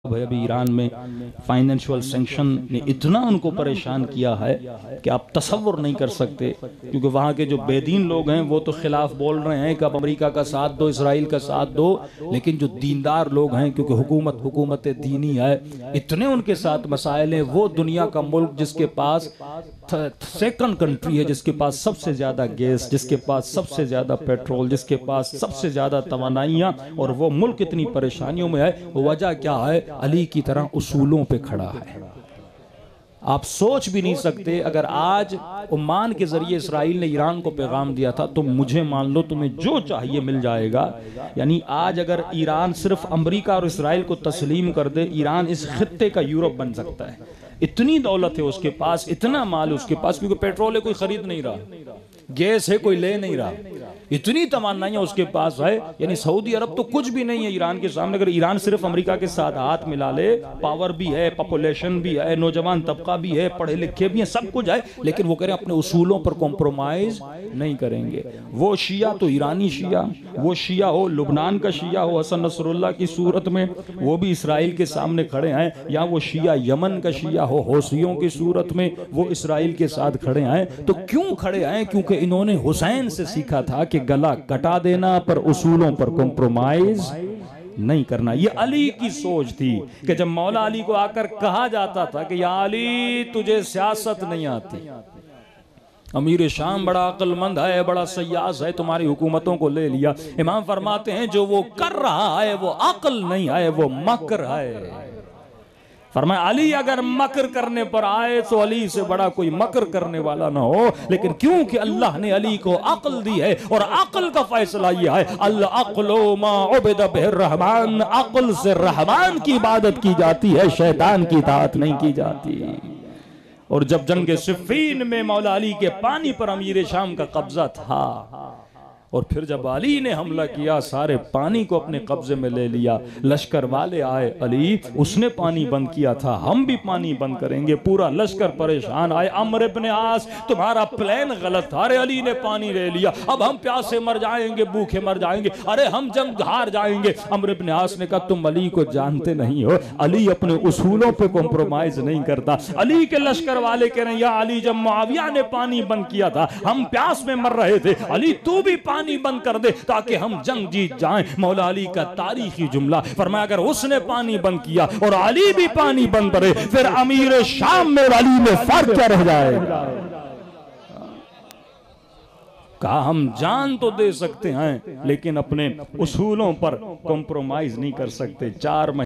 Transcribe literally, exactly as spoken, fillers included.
है अभी ईरान में फाइनेंशियल सैंक्शन ने इतना उनको परेशान किया है कि आप तसव्वुर नहीं कर सकते, क्योंकि वहाँ के जो बेदीन लोग हैं वो तो खिलाफ बोल रहे हैं कि अब अमेरिका का साथ दो, इसराइल का साथ दो, लेकिन जो दीनदार लोग हैं, क्योंकि हुकूमत हुकूमत दीनी है, इतने उनके साथ मसाइल हैं। वो दुनिया का मुल्क जिसके पास सेकंड कंट्री है, जिसके पास सबसे ज्यादा गैस, जिसके पास सबसे ज्यादा पेट्रोल, जिसके पास सबसे ज्यादा तवानाइयाँ, और वो मुल्क इतनी परेशानियों में है, वजह क्या है? अली की तरह उसूलों पे खड़ा है। आप सोच भी नहीं सकते, अगर आज ओमान के जरिए इसराइल ने ईरान को पैगाम दिया था तो मुझे मान लो तुम्हें जो चाहिए मिल जाएगा। यानी आज अगर ईरान सिर्फ अमेरिका और इसराइल को तस्लीम कर दे, ईरान इस खित्ते का यूरोप बन सकता है। इतनी दौलत है उसके पास, इतना माल उसके पास, क्योंकि पेट्रोल है कोई खरीद नहीं रहा, गैस है कोई ले नहीं रहा, इतनी तमन्नाएं उसके पास है। यानी सऊदी अरब तो कुछ भी नहीं है ईरान के सामने। अगर ईरान सिर्फ अमेरिका के साथ हाथ मिला ले, पावर भी है, पॉपुलेशन भी है, नौजवान तबका भी है, पढ़े लिखे भी हैं, सब कुछ है, लेकिन वो कह रहे हैं अपने उसूलों पर कॉम्प्रोमाइज नहीं करेंगे। वो शिया तो ईरानी शिया, वो शिया हो लुबनान का शिया हो हसन नसरुल्लाह की सूरत में, वो भी इसराइल के सामने खड़े हैं, या वो शिया यमन का शिया हो हौसियों की सूरत में, वो इसराइल के साथ खड़े हैं। तो क्यों खड़े हैं? क्योंकि इन्होंने हुसैन से सीखा था कि गला कटा देना पर उसूलों पर कॉम्प्रोमाइज नहीं करना। ये अली की सोच थी कि जब मौला अली को आकर कहा जाता था कि या अली तुझे सियासत नहीं आती, अमीर शाम बड़ा अक्लमंद है, बड़ा सयास है, तुम्हारी हुकूमतों को ले लिया। इमाम फरमाते हैं जो वो कर रहा है वो अक्ल नहीं है, वो मकर है। फरमाया अली अगर मकर करने पर आए तो अली से बड़ा कोई मकर करने वाला ना हो, लेकिन क्योंकि अल्लाह ने अली को अक्ल दी है, और अक्ल का फैसला यह है अल्लाह अक्लो मा उबिद बिर रहमान, अक्ल से रहमान की इबादत की जाती है, शैतान की इताअत नहीं की जाती। और जब जंग सिफ़ीन में मौला अली के पानी पर अमीर शाम का कब्जा था, और फिर जब अली ने हमला किया सारे पानी को अपने कब्जे में ले लिया, लश्कर वाले आए, अली उसने पानी बंद किया था, हम भी पानी बंद करेंगे। पूरा लश्कर परेशान आए, अम्र इब्ने आस तुम्हारा प्लान गलत था, अरे अली ने पानी ले लिया, अब हम प्यासे मर जाएंगे, भूखे मर जाएंगे, अरे हम जंग हार जाएंगे। अम्र इब्ने आस ने कहा तुम अली को जानते नहीं हो, अली अपने उसूलों पे कॉम्प्रोमाइज नहीं करता। अली के लश्कर वाले कह रहे हैं या अली जब मुआविया ने पानी बंद किया था हम प्यास में मर रहे थे, अली तू भी पानी बंद कर दे ताकि हम जंग जीत जाएं। मौला अली का तारीखी जुमला, फरमाया अगर उसने पानी बंद किया और अली भी पानी बंद करे, फिर अमीर शाम में अली में फर्क क्या रह जाएगा? कहा हम जान तो दे सकते हैं लेकिन अपने उसूलों पर कॉम्प्रोमाइज नहीं कर सकते। चार